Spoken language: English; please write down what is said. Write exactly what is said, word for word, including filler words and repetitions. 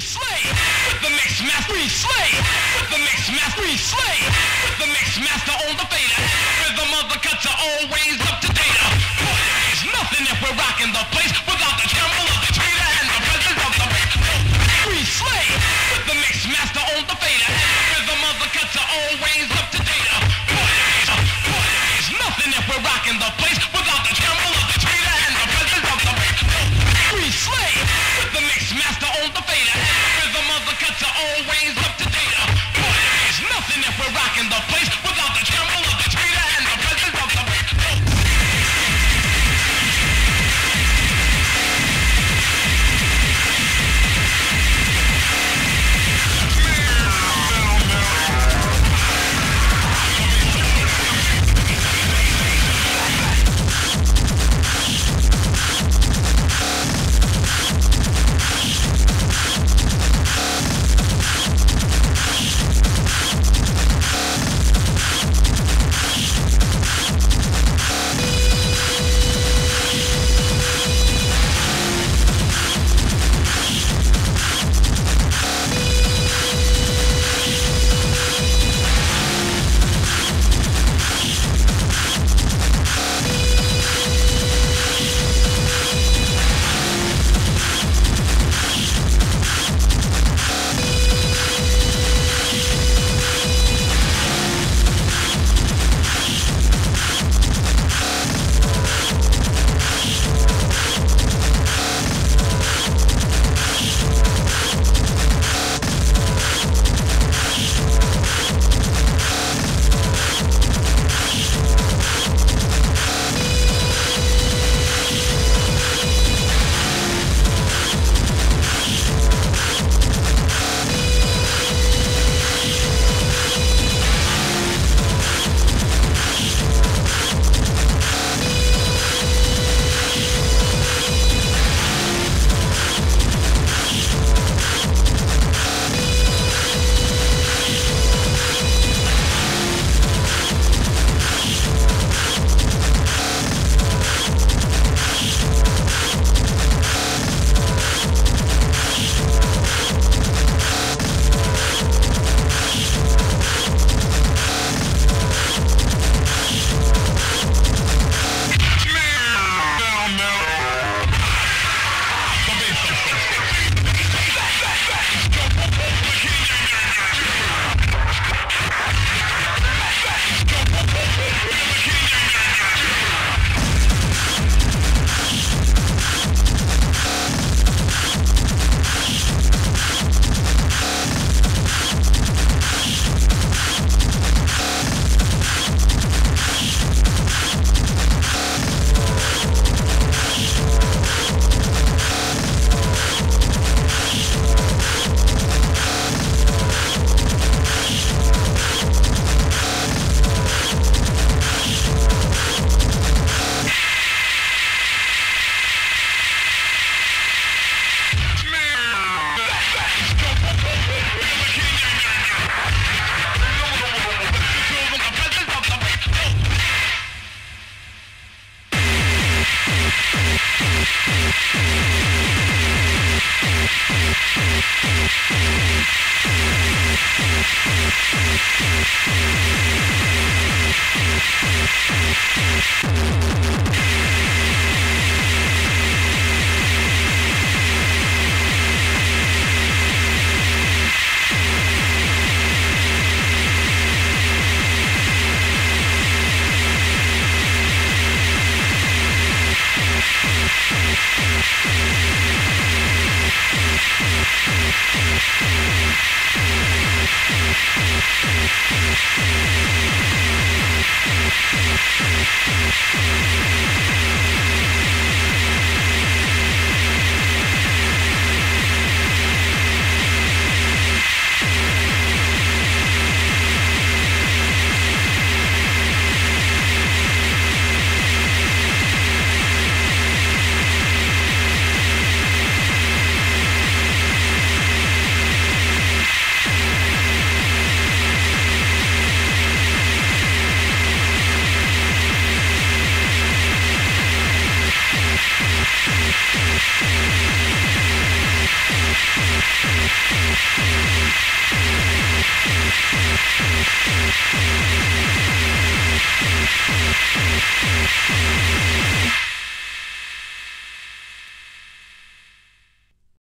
slay with the mix master. We slay with the mix master. We slay with the mix master on the fader. Rhythm of the cuts are always up to date. There's nothing if we're rocking the place without the tremble of the tweeter and the presence of the bass. We slay with the mix master on the fader. Rhythm of the cuts are always up to date. There's nothing if we're rocking the place without the tremble of the tweeter and the presence of the bass. We slay with the mix master on the fader. Rhythm of the cuts are always up to date. There's nothing if we're rocking the place without the tremble of the tweeter and the presence of the bass. We'll be right back.